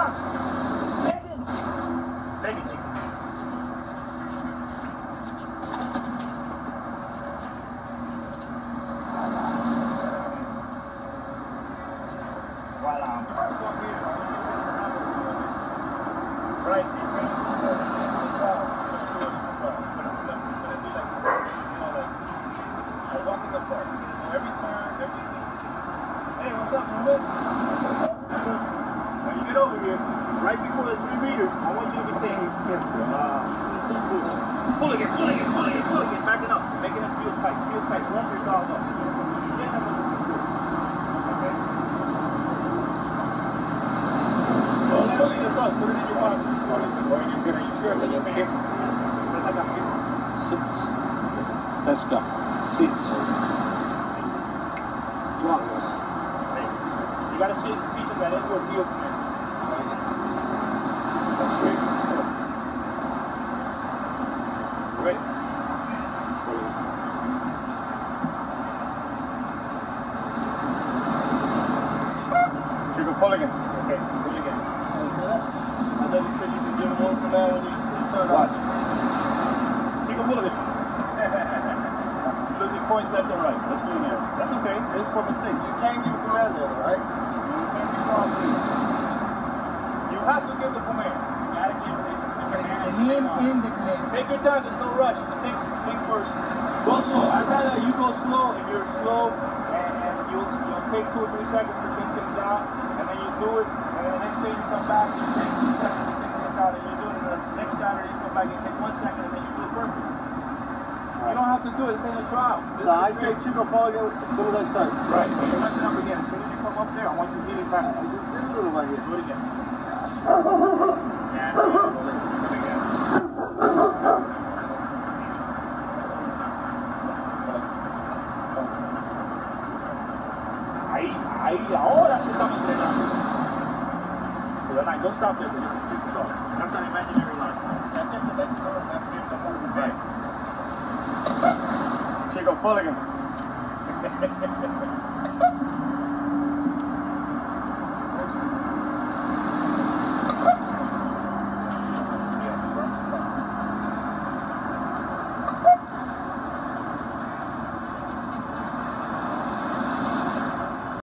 atrás. Pegue, Chico. Right. Every turn, hey, what's up, man? When you get over here, right before the 3 meters, I want you to be saying, pull again, back it up, making it feel tight, run your dog up. Okay? Well, put it in your pocket, or you're going to use yours in your hand. Sits. Let's go. Sits. Drops. You gotta teach them that it's your deal. That's great. Great. Chico, pull again. Okay, pull again. I know you said you can give them one for that when you start out. Chico, pull again. Losing points left and right. Let's do it again. That's okay. It's for mistakes. You can't give a command there, right? You have to give the command. You gotta give the command. In the command. Take your time. There's no rush. Think first. Go slow. I'd rather you go slow if you're slow, and you'll take 2 or 3 seconds to think things out, and then you do it, and then the next day you come back, you take 2 seconds to think things out, and you do it, and the next Saturday you come back and take 1 second, and then you do it perfect. You don't have to do it. It's ain't a trial. So I say Chico, fall again as soon as I start. Right. When you're messing up again, as soon as you come up there, I want you to hit it back. This is a little right here. Do it again. Yeah, ahí, ahora sí estamos entrenando. Don't stop there, that's an imaginary line. That's just a let's go, that's just a move. Right. Chico, pull again.